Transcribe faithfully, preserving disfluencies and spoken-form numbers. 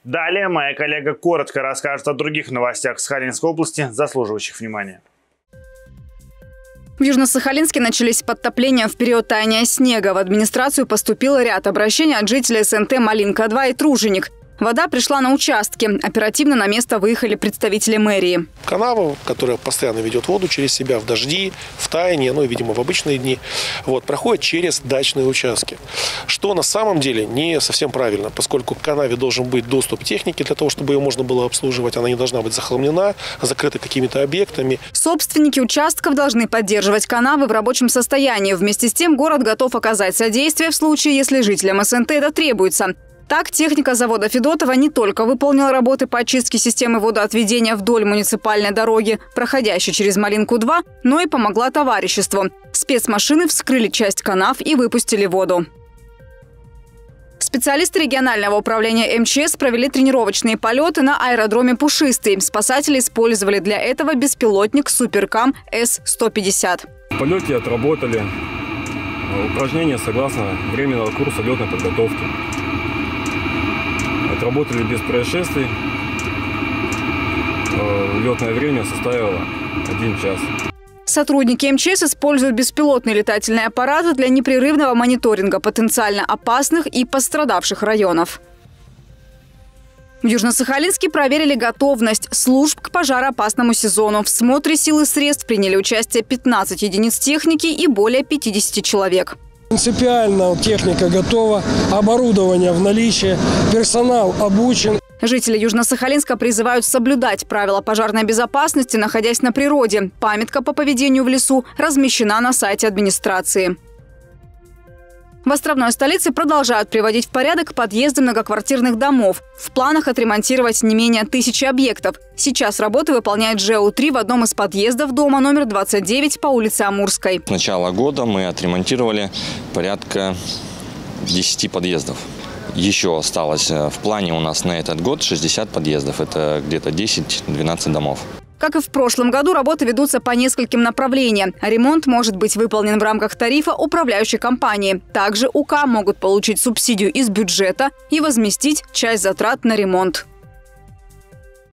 Далее моя коллега коротко расскажет о других новостях Сахалинской области, заслуживающих внимания. В Южно-Сахалинске начались подтопления в период таяния снега. В администрацию поступил ряд обращений от жителей СНТ Малинка-два и Труженик. Вода пришла на участки. Оперативно на место выехали представители мэрии. Канава, которая постоянно ведет воду через себя в дожди, в таяние, ну и, видимо, в обычные дни, вот, проходит через дачные участки. Что на самом деле не совсем правильно, поскольку к канаве должен быть доступ техники для того, чтобы ее можно было обслуживать. Она не должна быть захламлена, закрыта какими-то объектами. Собственники участков должны поддерживать канавы в рабочем состоянии. Вместе с тем город готов оказать содействие в случае, если жителям СНТ это требуется. Так, техника завода Федотова не только выполнила работы по очистке системы водоотведения вдоль муниципальной дороги, проходящей через Малинку-два, но и помогла товариществу. Спецмашины вскрыли часть канав и выпустили воду. Специалисты регионального управления МЧС провели тренировочные полеты на аэродроме Пушистый. Спасатели использовали для этого беспилотник «Суперкам С сто пятьдесят». В полете отработали упражнения согласно временного курса летной подготовки. Отработали без происшествий. Летное время составило один час. Сотрудники МЧС используют беспилотные летательные аппараты для непрерывного мониторинга потенциально опасных и пострадавших районов. В Южно-Сахалинске проверили готовность служб к пожароопасному сезону. В смотре сил и средств приняли участие пятнадцать единиц техники и более пятидесяти человек. Принципиально техника готова, оборудование в наличии, персонал обучен. Жители Южно-Сахалинска призывают соблюдать правила пожарной безопасности, находясь на природе. Памятка по поведению в лесу размещена на сайте администрации. В островной столице продолжают приводить в порядок подъезды многоквартирных домов. В планах отремонтировать не менее тысячи объектов. Сейчас работы выполняет ЖЭУ три в одном из подъездов дома номер двадцать девять по улице Амурской. С начала года мы отремонтировали порядка десяти подъездов. Еще осталось в плане у нас на этот год шестьдесят подъездов. Это где-то десять-двенадцать домов. Как и в прошлом году, работы ведутся по нескольким направлениям. Ремонт может быть выполнен в рамках тарифа управляющей компании. Также УК могут получить субсидию из бюджета и возместить часть затрат на ремонт.